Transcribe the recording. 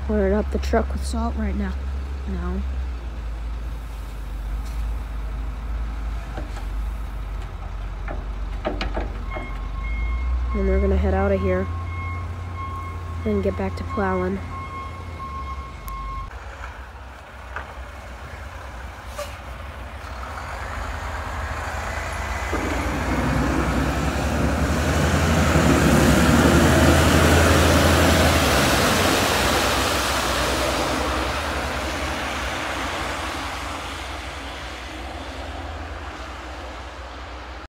Loading up the truck with salt right now. No. And we're gonna head out of here and get back to plowing.